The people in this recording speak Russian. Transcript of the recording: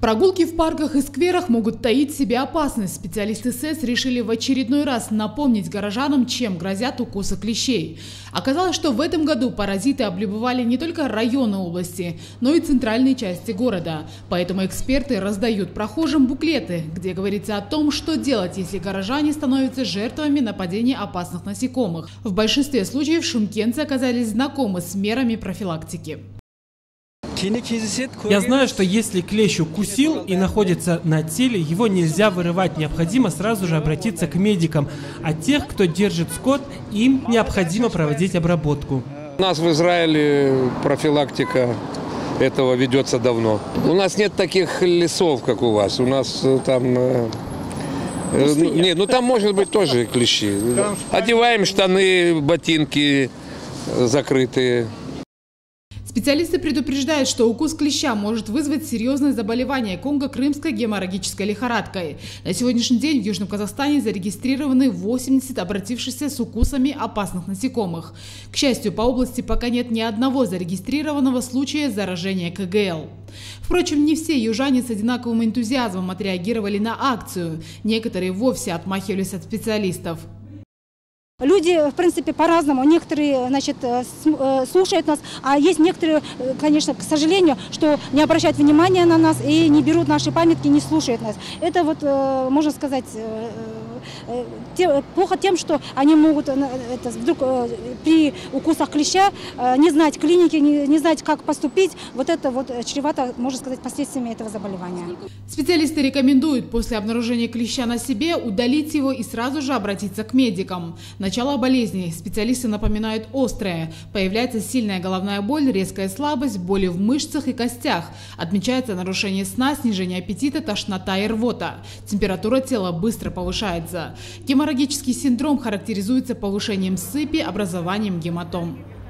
Прогулки в парках и скверах могут таить в себе опасность. Специалисты СЭС решили в очередной раз напомнить горожанам, чем грозят укусы клещей. Оказалось, что в этом году паразиты облюбовали не только районы области, но и центральные части города. Поэтому эксперты раздают прохожим буклеты, где говорится о том, что делать, если горожане становятся жертвами нападения опасных насекомых. В большинстве случаев шымкентцы оказались знакомы с мерами профилактики. Я знаю, что если клещ укусил и находится на теле, его нельзя вырывать, необходимо сразу же обратиться к медикам. А тех, кто держит скот, им необходимо проводить обработку. У нас в Израиле профилактика этого ведется давно. У нас нет таких лесов, как у вас. У нас там... Нет, там может быть тоже клещи. Одеваем штаны, ботинки закрытые. Специалисты предупреждают, что укус клеща может вызвать серьезное заболевание конго-крымской геморрагической лихорадкой. На сегодняшний день в Южном Казахстане зарегистрированы 80 обратившихся с укусами опасных насекомых. К счастью, по области пока нет ни одного зарегистрированного случая заражения КГЛ. Впрочем, не все южане с одинаковым энтузиазмом отреагировали на акцию. Некоторые вовсе отмахивались от специалистов. Люди, в принципе, по-разному. Некоторые, слушают нас, а есть некоторые, конечно, к сожалению, что не обращают внимания на нас и не берут наши памятки, не слушают нас. Это вот, можно сказать, плохо тем, что они могут вдруг при укусах клеща не знать клиники, не знать, как поступить. Вот это вот чревато, можно сказать, последствиями этого заболевания. Специалисты рекомендуют после обнаружения клеща на себе удалить его и сразу же обратиться к медикам. Начало болезни специалисты напоминают острое. Появляется сильная головная боль, резкая слабость, боли в мышцах и костях. Отмечается нарушение сна, снижение аппетита, тошнота и рвота. Температура тела быстро повышается. Геморрагический синдром характеризуется повышением сыпи, образованием гематом.